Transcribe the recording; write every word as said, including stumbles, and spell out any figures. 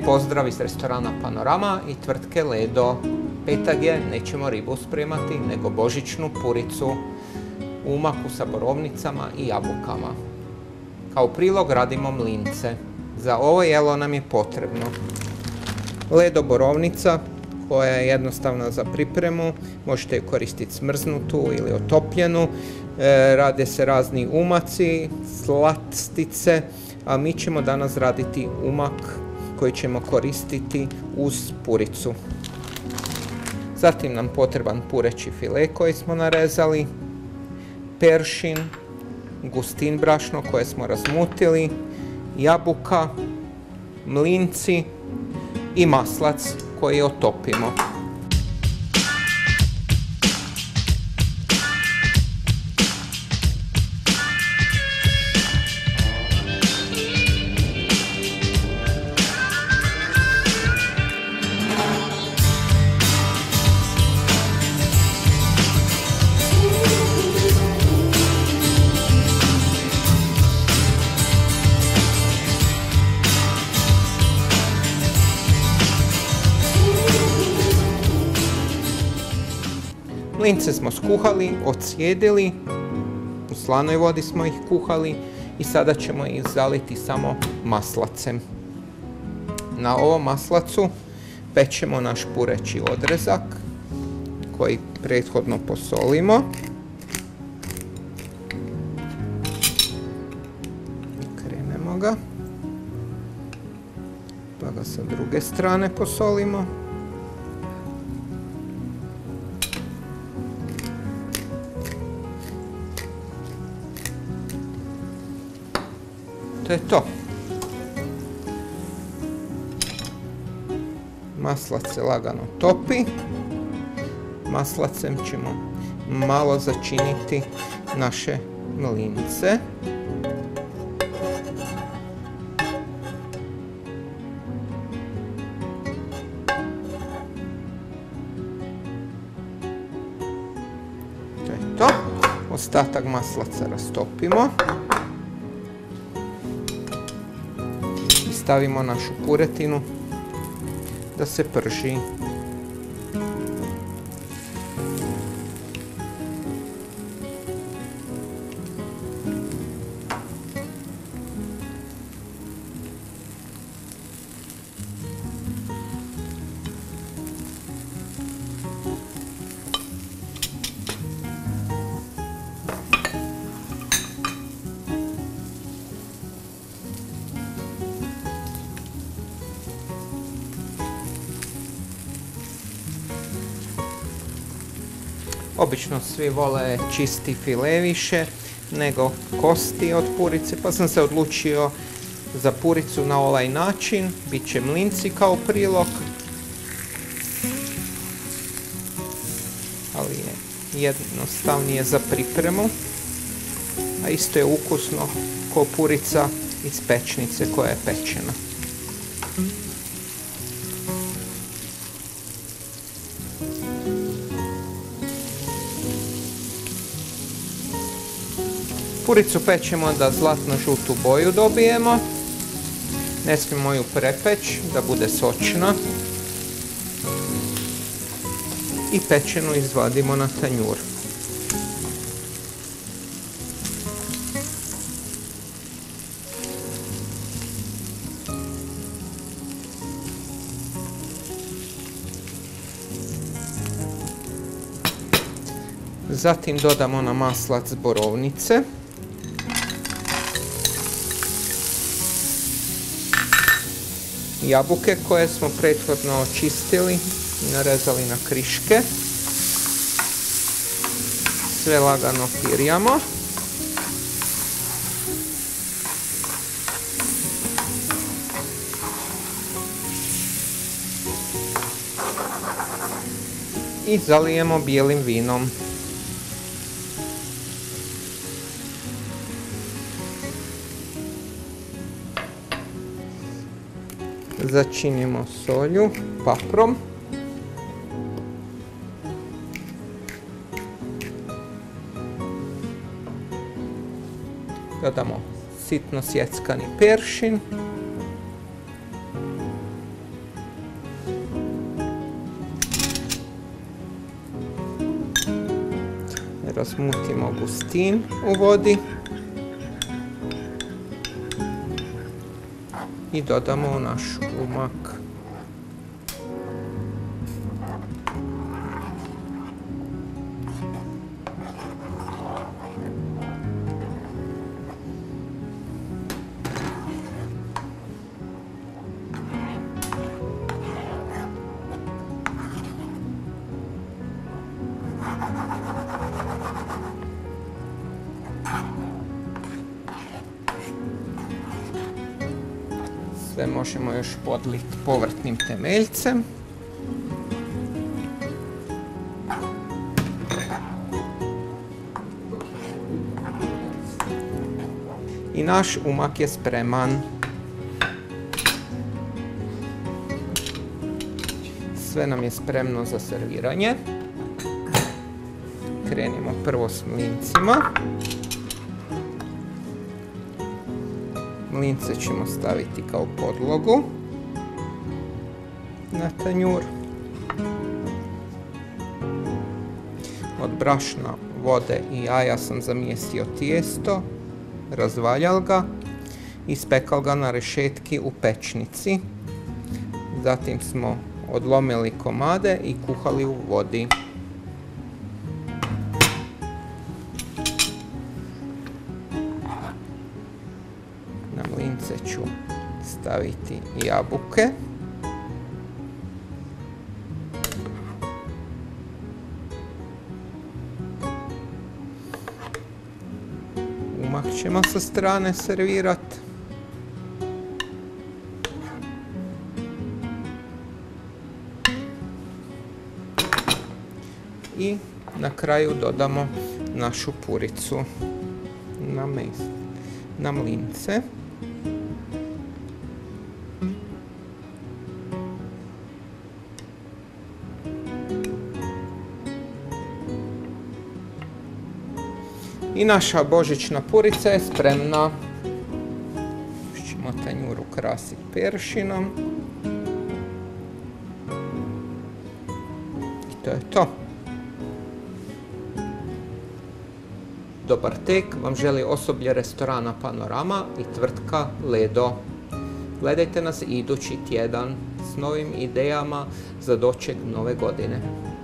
pozdrav iz restorana Panorama i tvrtke Ledo. Petak je, nećemo ribu spremati, nego božićnu puricu u umaku sa borovnicama i jabukama. Kao prilog radimo mlince. Za ovo jelo nam je potrebno Ledo borovnica, koja je jednostavna za pripremu, možete ju koristiti smrznutu ili otopljenu. E, rade se razni umaci, slastice, a mi ćemo danas raditi umak koji ćemo koristiti uz puricu. Zatim nam potreban pureći file koji smo narezali, peršin, gustin brašno koje smo razmutili, jabuka, mlinci i maslac koji otopimo. Mlince smo skuhali, ocijedili, u slanoj vodi smo ih kuhali i sada ćemo ih zaliti samo maslacem. Na ovom maslacu pečemo naš pureći odrezak koji prethodno posolimo. Krenemo ga, pa ga sa druge strane posolimo. To je to. Maslac se lagano topi. Maslacem ćemo malo začiniti naše mlince. To je to. Ostatak maslaca rastopimo. Stavimo našu puretinu da se prži. Obično svi vole čisti file više nego kosti od purice, pa sam se odlučio za puricu na ovaj način. Biće mlinci kao prilog, ali je jednostavnije za pripremu, a isto je ukusno kao purica iz pečnice koja je pečena. Puricu pečemo da zlatno žutu boju dobijemo. Ne smijemo ju prepeći da bude sočna. I pečenu izvadimo na tanjur. Zatim dodamo na maslac borovnice. Jabuke koje smo prethodno očistili i narezali na kriške. Sve lagano pirjamo. I zalijemo bijelim vinom. Začinimo solju, paprom. Dodamo sitno sjeckani peršin. Razmutimo gustin u vodi i dodamo naš umak. Sve možemo još podliti povrtnim temeljcem. I naš umak je spreman. Sve nam je spremno za serviranje. Krenimo prvo s mlincima. Mlince ćemo staviti kao podlogu na tanjur. Od brašna, vode i jaja sam zamjesio tijesto, razvaljal ga i spekal ga na rešetki u pečnici. Zatim smo odlomili komade i kuhali u vodi. Na mlince ću staviti jabuke. Umak ćemo sa strane servirati. I na kraju dodamo našu puricu na, na mlince. I naša božićna purica je spremna. Još ćemo tanjur ukrasiti peršinom. I to je to. Dobar tek vam želi osoblje restorana Panorama i tvrtka Ledo. Gledajte nas idući tjedan s novim idejama za doček nove godine.